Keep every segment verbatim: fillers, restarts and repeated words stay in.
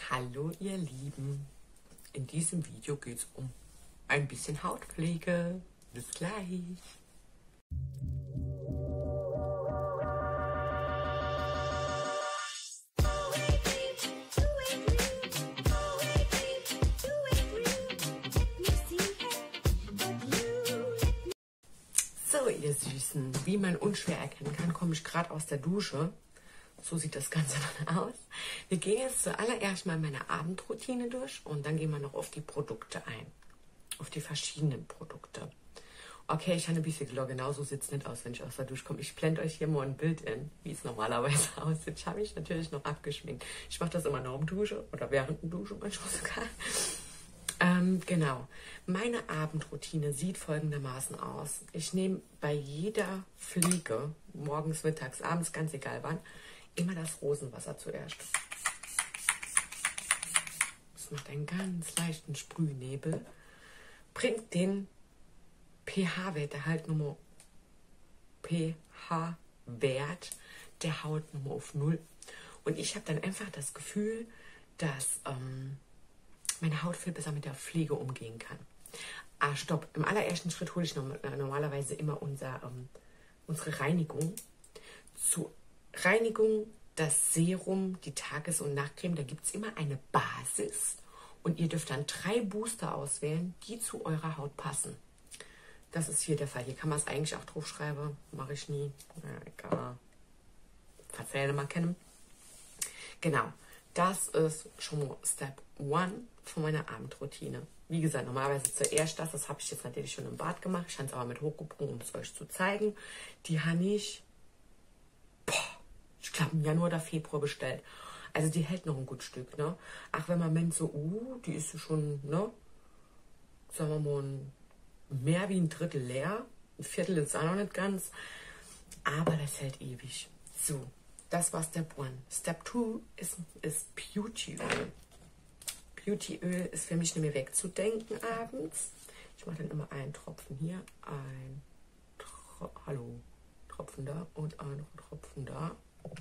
Hallo ihr Lieben, in diesem Video geht es um ein bisschen Hautpflege. Bis gleich. So ihr Süßen, wie man unschwer erkennen kann, komme ich gerade aus der Dusche. So sieht das Ganze dann aus. Wir gehen jetzt zuallererst mal meine Abendroutine durch und dann gehen wir noch auf die Produkte ein. Auf die verschiedenen Produkte. Okay, ich habe ein bisschen klar, genauso sieht es nicht aus, wenn ich aus der Dusche komme. Ich blende euch hier mal ein Bild in, wie es normalerweise aussieht. Ich habe mich natürlich noch abgeschminkt. Ich mache das immer noch im Dusche oder während dem Dusche manchmal sogar. Ähm, genau. Meine Abendroutine sieht folgendermaßen aus. Ich nehme bei jeder Pflege, morgens, mittags, abends, ganz egal wann, immer das Rosenwasser zuerst. Das macht einen ganz leichten Sprühnebel. Bringt den pH-Wert, der halt Nummer pH-Wert der Haut Nummer auf null. Und ich habe dann einfach das Gefühl, dass ähm, meine Haut viel besser mit der Pflege umgehen kann. Ah, stopp. Im allerersten Schritt hole ich normalerweise immer unser, ähm, unsere Reinigung. Zur Reinigung, das Serum, die Tages- und Nachtcreme, da gibt es immer eine Basis. Und ihr dürft dann drei Booster auswählen, die zu eurer Haut passen. Das ist hier der Fall. Hier kann man es eigentlich auch draufschreiben. Mache ich nie. Ja, egal. Verzähle mal kennen. Genau. Das ist schon mal Step One von meiner Abendroutine. Wie gesagt, normalerweise zuerst das. Das habe ich jetzt natürlich schon im Bad gemacht. Ich habe es aber mit hochgebrungen, um es euch zu zeigen. Die habe ich, boah, ich glaube, im Januar oder Februar bestellt. Also die hält noch ein gut Stück, ne? Ach, wenn man meint so, uh, die ist schon, ne? Sagen wir mal, ein, mehr wie ein Drittel leer. Ein Viertel ist auch noch nicht ganz. Aber das hält ewig. So, das war Step One. Step Two ist, ist Beautyöl. Beautyöl ist für mich nicht mehr wegzudenken abends. Ich mache dann immer einen Tropfen hier, ein Tro Hallo, Tropfen da und ein Tropfen da.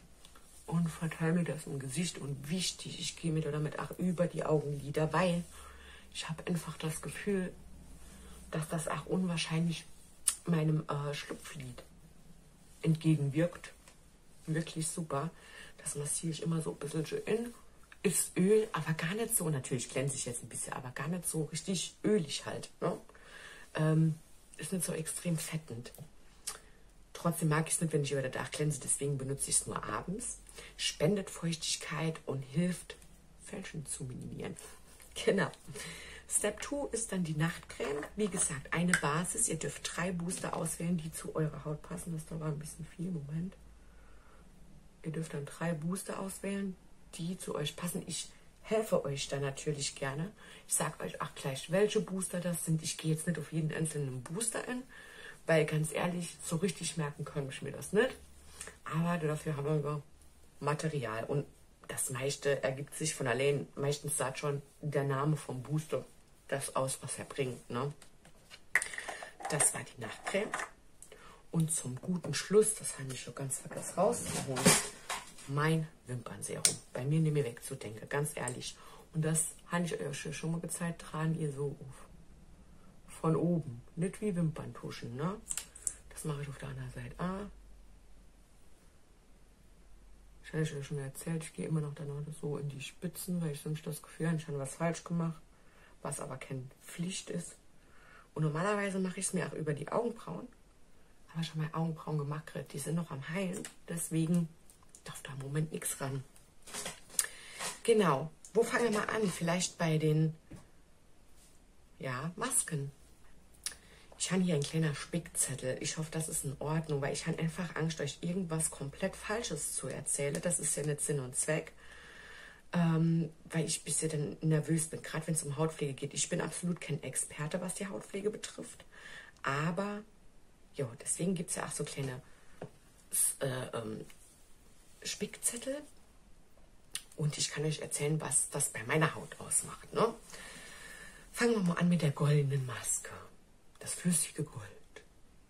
Und verteile mir das im Gesicht. Und wichtig, ich gehe mir damit auch über die Augenlider, weil ich habe einfach das Gefühl, dass das auch unwahrscheinlich meinem äh, Schlupflid entgegenwirkt. Wirklich super. Das massiere ich immer so ein bisschen in. Ist Öl, aber gar nicht so, natürlich glänze ich jetzt ein bisschen, aber gar nicht so richtig ölig halt. Ne? Ähm, ist nicht so extrem fettend. Trotzdem mag ich es nicht, wenn ich über der Dach glänze, deswegen benutze ich es nur abends. Spendet Feuchtigkeit und hilft, Fälschen zu minimieren. Genau. Step zwei ist dann die Nachtcreme. Wie gesagt, eine Basis. Ihr dürft drei Booster auswählen, die zu eurer Haut passen. Das da war ein bisschen viel, Moment. Ihr dürft dann drei Booster auswählen, die zu euch passen. Ich helfe euch da natürlich gerne. Ich sage euch auch gleich, welche Booster das sind. Ich gehe jetzt nicht auf jeden einzelnen Booster ein, weil ganz ehrlich, so richtig merken kann ich mir das nicht. Aber dafür haben wir Material. Und das meiste ergibt sich von allein. Meistens sagt schon der Name vom Booster das aus, was er bringt. Ne? Das war die Nachtcreme. Und zum guten Schluss, das habe ich schon ganz vergessen rauszuholen, mein Wimpernserum. Bei mir nicht mehr wegzudenken, ganz ehrlich. Und das habe ich euch schon mal gezeigt, tragen ihr so auf. Von oben. Nicht wie Wimperntuschen, ne? Das mache ich auf der anderen Seite. Ah. Ich habe euch schon erzählt, ich gehe immer noch dann so in die Spitzen, weil ich sonst das Gefühl habe, ich habe was falsch gemacht, was aber keine Pflicht ist. Und normalerweise mache ich es mir auch über die Augenbrauen. Aber ich habe meine Augenbrauen gemacht, die sind noch am Heilen, deswegen darf da im Moment nichts ran. Genau, wo fangen wir mal an? Vielleicht bei den ja, Masken. Ich habe hier ein kleiner Spickzettel. Ich hoffe, das ist in Ordnung, weil ich habe einfach Angst, euch irgendwas komplett Falsches zu erzählen. Das ist ja nicht Sinn und Zweck. Ähm, weil ich ein bisschen dann nervös bin, gerade wenn es um Hautpflege geht. Ich bin absolut kein Experte, was die Hautpflege betrifft. Aber, ja, deswegen gibt es ja auch so kleine äh, ähm, Spickzettel. Und ich kann euch erzählen, was das bei meiner Haut ausmacht. Ne? Fangen wir mal an mit der goldenen Maske. Das flüssige Gold.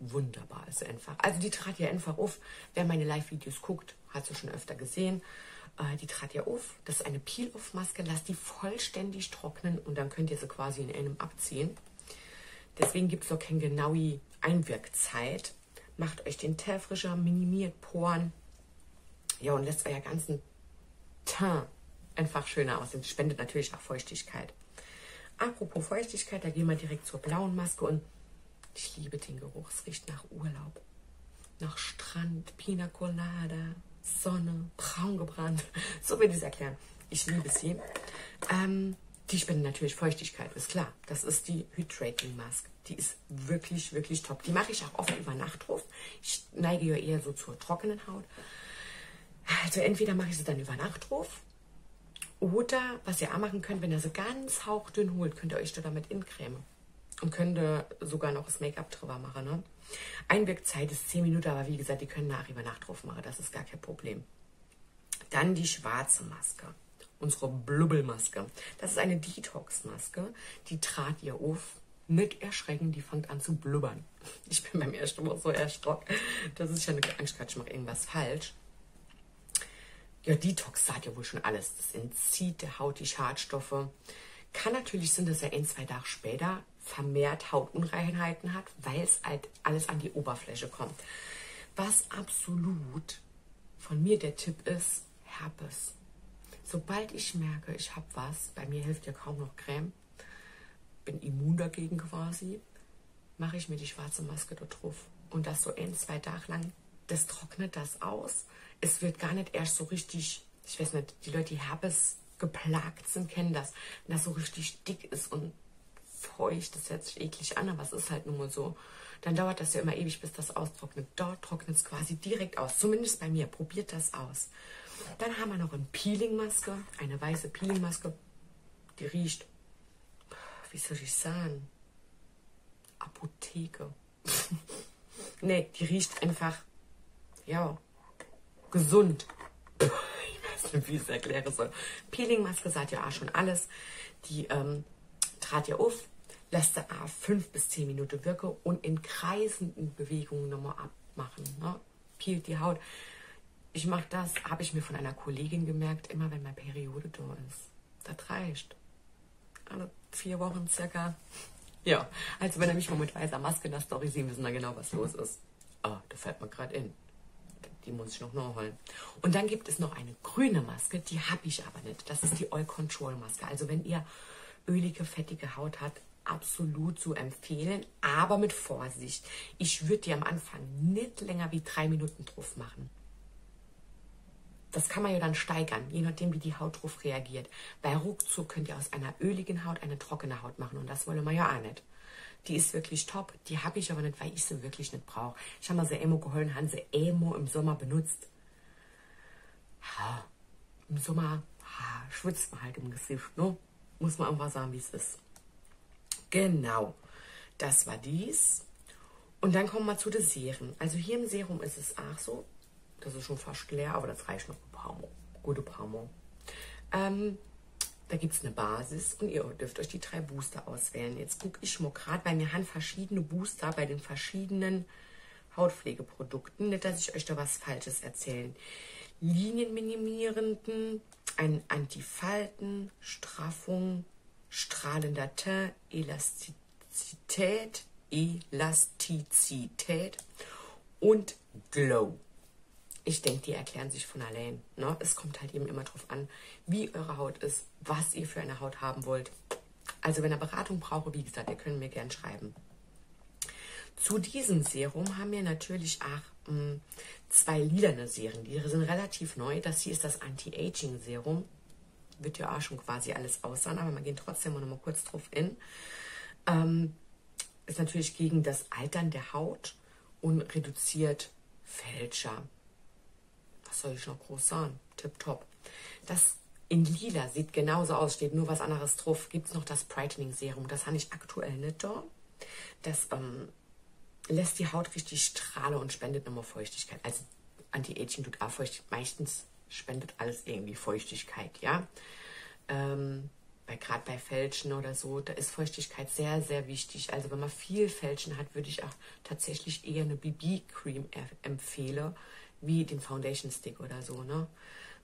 Wunderbar ist einfach. Also die trat ja einfach auf. Wer meine Live-Videos guckt, hat es schon öfter gesehen. Äh, die tragt ihr auf. Das ist eine Peel-Off-Maske. Lasst die vollständig trocknen und dann könnt ihr sie quasi in einem abziehen. Deswegen gibt es noch keine genaue Einwirkzeit. Macht euch den Teint frischer, minimiert Poren. Ja, und lässt euer ganzen Teint einfach schöner aussehen. Spendet natürlich auch Feuchtigkeit. Apropos Feuchtigkeit, da gehen wir direkt zur blauen Maske und ich liebe den Geruch. Es riecht nach Urlaub. Nach Strand, Pina Colada, Sonne, braun gebrannt. So will ich es erklären. Ich liebe sie. Ähm, die spendet natürlich Feuchtigkeit, ist klar. Das ist die Hydrating Mask. Die ist wirklich, wirklich top. Die mache ich auch oft über Nacht drauf. Ich neige ja eher so zur trockenen Haut. Also entweder mache ich sie dann über Nacht drauf. Oder, was ihr auch machen könnt, wenn ihr sie ganz hauchdünn holt, könnt ihr euch da damit incremen. Und könnt ihr sogar noch das Make-up drüber machen. Ne? Einwirkzeit ist zehn Minuten, aber wie gesagt, die können nach über Nacht drauf machen. Das ist gar kein Problem. Dann die schwarze Maske. Unsere Blubbelmaske. Das ist eine Detox-Maske. Die trat ihr auf. Nicht erschrecken, die fängt an zu blubbern. Ich bin beim ersten Mal so erschrocken. Das ist ja eine Angst, ich mache irgendwas falsch. Ja, Detox sagt ja wohl schon alles. Das entzieht der Haut die Schadstoffe. Kann natürlich sein, dass er ein, zwei Tage später vermehrt Hautunreinheiten hat, weil es halt alles an die Oberfläche kommt. Was absolut von mir der Tipp ist, Herpes. Sobald ich merke, ich habe was, bei mir hilft ja kaum noch Creme, bin immun dagegen quasi, mache ich mir die schwarze Maske da drauf. Und das so ein, zwei Tage lang, das trocknet das aus. Es wird gar nicht erst so richtig, ich weiß nicht, die Leute, die Herpes geplagt sind, kennen das. Wenn das so richtig dick ist und feucht, das hört sich eklig an, aber es ist halt nun mal so. Dann dauert das ja immer ewig, bis das austrocknet. Dort trocknet es quasi direkt aus. Zumindest bei mir. Probiert das aus. Dann haben wir noch eine Peeling-Maske. Eine weiße Peeling-Maske. Die riecht, wie soll ich sagen, Apotheke. Nee, die riecht einfach, ja, gesund. Ich weiß nicht, wie ich es erklären soll. Peeling-Maske sagt ja auch schon alles. Die ähm, trat ihr auf, lasst sie auch fünf bis zehn Minuten wirken und in kreisenden Bewegungen nochmal abmachen. Ne? Peelt die Haut. Ich mache das, habe ich mir von einer Kollegin gemerkt, immer wenn meine Periode da ist. Das reicht. Alle vier Wochen circa. Ja, also wenn ihr mich mal mit weißer Maske in der Story sehen, wissen wir genau, was los ist. Ah, da fällt mir gerade in. Die muss ich noch nachholen. Und dann gibt es noch eine grüne Maske, die habe ich aber nicht. Das ist die Oil Control Maske. Also wenn ihr ölige, fettige Haut habt, absolut zu empfehlen, aber mit Vorsicht. Ich würde die am Anfang nicht länger wie drei Minuten drauf machen. Das kann man ja dann steigern, je nachdem, wie die Haut drauf reagiert. Bei ruckzuck könnt ihr aus einer öligen Haut eine trockene Haut machen und das wollen wir ja auch nicht. Die ist wirklich top, die habe ich aber nicht, weil ich sie wirklich nicht brauche. Ich habe mal sie Emo geholt, haben sie Emo im Sommer benutzt. Ja, im Sommer ja, schwitzt man halt im Gesicht, ne? Muss man einfach sagen, wie es ist. Genau, das war dies. Und dann kommen wir zu den Serien. Also hier im Serum ist es auch so, das ist schon fast leer, aber das reicht noch ein paar Mal. Gute paar Mal. Ähm, da gibt es eine Basis und ihr dürft euch die drei Booster auswählen. Jetzt gucke ich mal gerade, bei mir haben verschiedene Booster bei den verschiedenen Hautpflegeprodukten. Nicht, dass ich euch da was Falsches erzähle. Linienminimierenden, ein Antifalten, Straffung, strahlender Teint, Elastizität, Elastizität und Glow. Ich denke, die erklären sich von allein. Ne? Es kommt halt eben immer drauf an, wie eure Haut ist, was ihr für eine Haut haben wollt. Also wenn ihr Beratung braucht, wie gesagt, ihr könnt mir gerne schreiben. Zu diesem Serum haben wir natürlich auch mh, zwei lilane Serien. Die sind relativ neu. Das hier ist das Anti-Aging-Serum. Wird ja auch schon quasi alles aussahen, aber wir gehen trotzdem noch mal kurz drauf in. Ähm, ist natürlich gegen das Altern der Haut und reduziert Fälscher. Was soll ich noch groß sagen? Tipptopp. Das in lila sieht genauso aus, steht nur was anderes drauf. Gibt es noch das Brightening Serum. Das habe ich aktuell nicht da. Das ähm, lässt die Haut richtig strahlen und spendet nochmal Feuchtigkeit. Also Anti-Aging tut auch Feuchtigkeit. Meistens spendet alles irgendwie Feuchtigkeit, ja. Ähm, weil gerade bei Fälschen oder so, da ist Feuchtigkeit sehr, sehr wichtig. Also wenn man viel Fälschen hat, würde ich auch tatsächlich eher eine B B-Cream empfehlen, wie den Foundation Stick oder so, ne?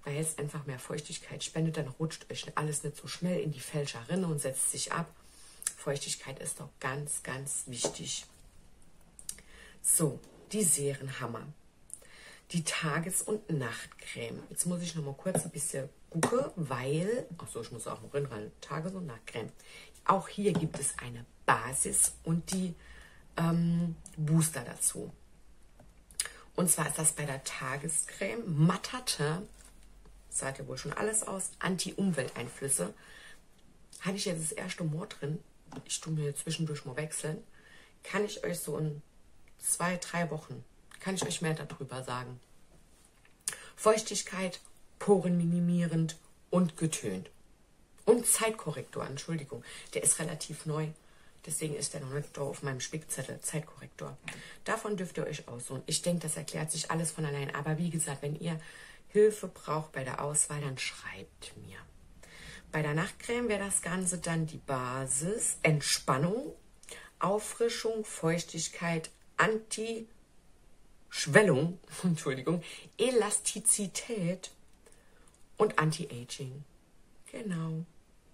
weil es einfach mehr Feuchtigkeit spendet. Dann rutscht euch alles nicht so schnell in die Fälscher rein und setzt sich ab. Feuchtigkeit ist doch ganz, ganz wichtig. So, die Serenhammer. Die Tages- und Nachtcreme. Jetzt muss ich noch mal kurz ein bisschen gucken, weil, achso, ich muss auch noch rein, Tages- und Nachtcreme. Auch hier gibt es eine Basis und die ähm, Booster dazu. Und zwar ist das bei der Tagescreme Matata, sagt ja wohl schon alles aus, Anti-Umwelteinflüsse. Hatte ich jetzt das erste Mal drin, ich tue mir zwischendurch mal wechseln, kann ich euch so in zwei, drei Wochen, kann ich euch mehr darüber sagen. Feuchtigkeit, Poren minimierend und getönt. Und Zeitkorrektor, Entschuldigung, der ist relativ neu. Deswegen ist der noch nicht da auf meinem Spickzettel, Zeitkorrektor. Davon dürft ihr euch aussuchen. Ich denke, das erklärt sich alles von allein. Aber wie gesagt, wenn ihr Hilfe braucht bei der Auswahl, dann schreibt mir. Bei der Nachtcreme wäre das Ganze dann die Basis, Entspannung, Auffrischung, Feuchtigkeit, Anti-Schwellung, Entschuldigung, Elastizität und Anti-Aging. Genau.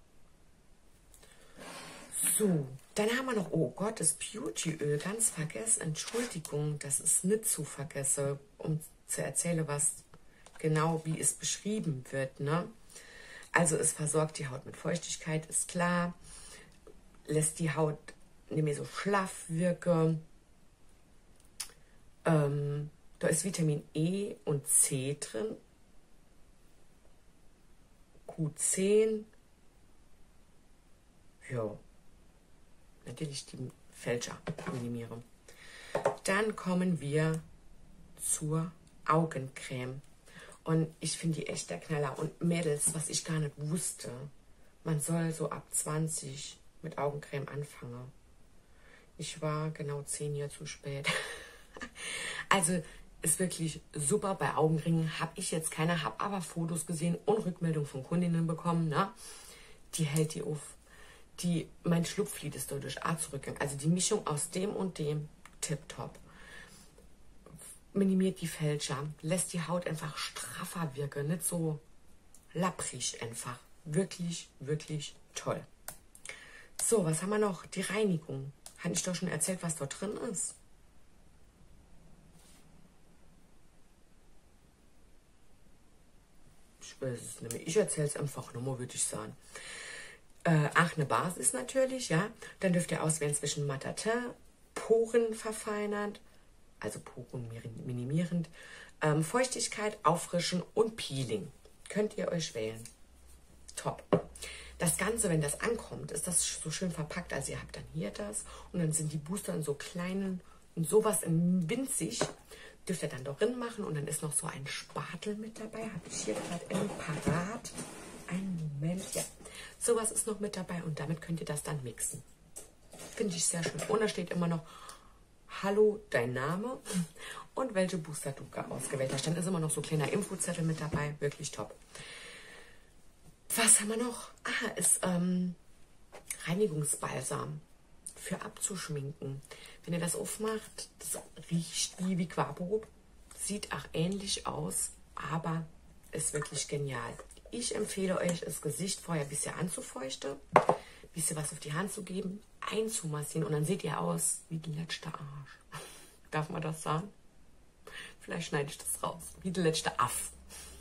So, dann haben wir noch, oh Gott, das Beautyöl, ganz vergessen, Entschuldigung, das ist nicht zu vergessen, um zu erzählen, was genau, wie es beschrieben wird, ne? Also es versorgt die Haut mit Feuchtigkeit, ist klar, lässt die Haut nicht mehr so schlaff wirken. Ähm, da ist Vitamin E und C drin, Q zehn, ja, natürlich die Fälscher minimieren. Dann kommen wir zur Augencreme. Und ich finde die echt der Knaller. Und Mädels, was ich gar nicht wusste, man soll so ab zwanzig mit Augencreme anfangen. Ich war genau zehn Jahre zu spät. Also ist wirklich super. Bei Augenringen habe ich jetzt keine, habe aber Fotos gesehen und Rückmeldungen von Kundinnen bekommen. Ne? Die hält die auf. Die, mein Schlupflied ist dadurch auch zurückgegangen. Also die Mischung aus dem und dem, tipptopp. Minimiert die Fälscher, lässt die Haut einfach straffer wirken, nicht so lapprig einfach. Wirklich, wirklich toll. So, was haben wir noch? Die Reinigung. Hatte ich doch schon erzählt, was dort drin ist. Ich weiß es nicht mehr. Ich erzähle es einfach nochmal, würde ich sagen. Äh, ach, eine Basis natürlich, ja. Dann dürft ihr auswählen zwischen Matata, Poren verfeinernd, also Poren minimierend, ähm, Feuchtigkeit, Auffrischen und Peeling. Könnt ihr euch wählen. Top. Das Ganze, wenn das ankommt, ist das so schön verpackt. Also ihr habt dann hier das und dann sind die Booster in so kleinen und sowas in winzig. Dürft ihr dann doch drin machen und dann ist noch so ein Spatel mit dabei. Habe ich hier gerade im Parat. Einen Moment, ja. Sowas ist noch mit dabei und damit könnt ihr das dann mixen. Finde ich sehr schön. Und da steht immer noch Hallo, dein Name und welche Booster du ausgewählt hast. Dann ist immer noch so ein kleiner Infozettel mit dabei. Wirklich top. Was haben wir noch? Ah, ist ähm, Reinigungsbalsam für abzuschminken. Wenn ihr das aufmacht, das riecht wie wie Vaporub. Sieht auch ähnlich aus, aber ist wirklich genial. Ich empfehle euch, das Gesicht vorher ein bisschen anzufeuchten, ein bisschen was auf die Hand zu geben, einzumassieren und dann seht ihr aus wie der letzte Arsch. Darf man das sagen? Vielleicht schneide ich das raus. Wie der letzte Aff.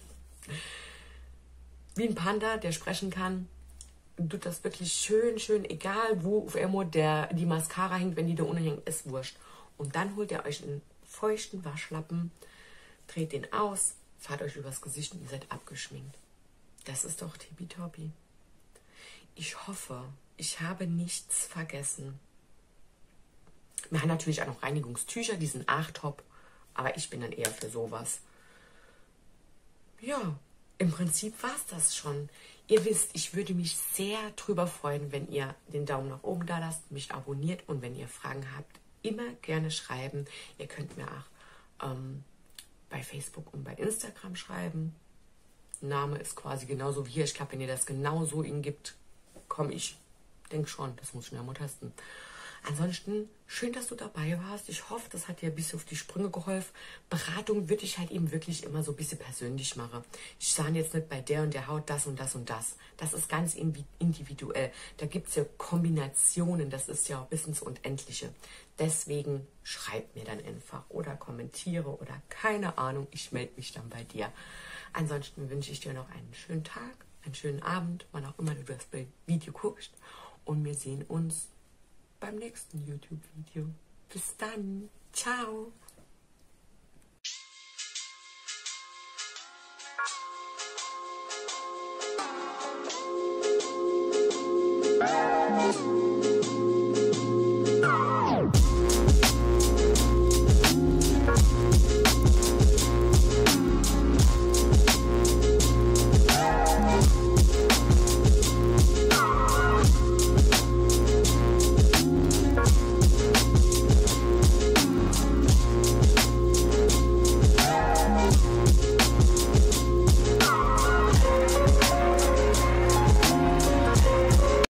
Wie ein Panda, der sprechen kann, tut das wirklich schön, schön, egal wo auf irgendwo der, die Mascara hängt, wenn die da unten hängt, ist wurscht. Und dann holt ihr euch einen feuchten Waschlappen, dreht den aus, fahrt euch übers Gesicht und ihr seid abgeschminkt. Das ist doch tippitoppi. Ich hoffe, ich habe nichts vergessen. Wir haben natürlich auch noch Reinigungstücher, die sind auch top, aber ich bin dann eher für sowas. Ja, im Prinzip war es das schon. Ihr wisst, ich würde mich sehr drüber freuen, wenn ihr den Daumen nach oben da lasst, mich abonniert und wenn ihr Fragen habt, immer gerne schreiben. Ihr könnt mir auch ähm, bei Facebook und bei Instagram schreiben. Name ist quasi genauso wie hier. Ich glaube, wenn ihr das genau so ihn gibt, komme ich. Denk schon, das muss ich mir mal testen. Ansonsten, schön, dass du dabei warst. Ich hoffe, das hat dir ein bisschen auf die Sprünge geholfen. Beratung würde ich halt eben wirklich immer so ein bisschen persönlich machen. Ich sage jetzt nicht bei der und der Haut das und das und das. Das ist ganz individuell. Da gibt es ja Kombinationen, das ist ja bis ins Unendliche. Deswegen schreib mir dann einfach oder kommentiere oder keine Ahnung, ich melde mich dann bei dir. Ansonsten wünsche ich dir noch einen schönen Tag, einen schönen Abend, wann auch immer du das Video guckst. Und wir sehen uns beim nächsten YouTube-Video. Bis dann. Ciao. Thank you.